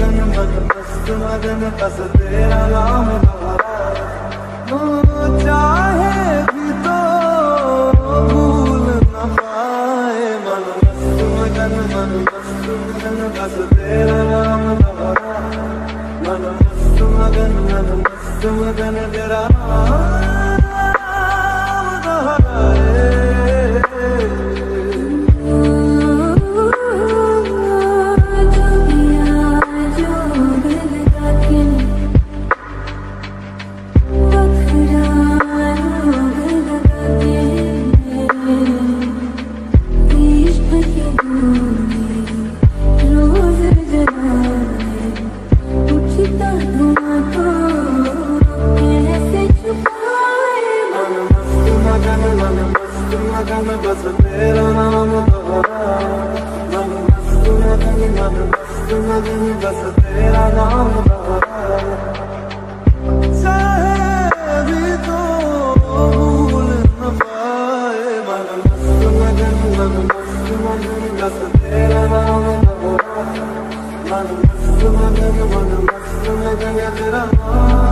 मगन मन मस्त मगन बस तेरा नाम दोहराए। चाहे भी तो भूल न पाए। मन मस्त मगन बस तेरा नाम दोहराए। मन मस्त मगन तेरा नाम दोहराए। मगन बस तेरा नाम दोहराए। मन मस्त मगन बस तेरा नाम दोहराए। चाहे भी तो भूल न पाए। मन मस्त मगन बस तेरा नाम दोहराए। मन मस्त मगन तेरा नाम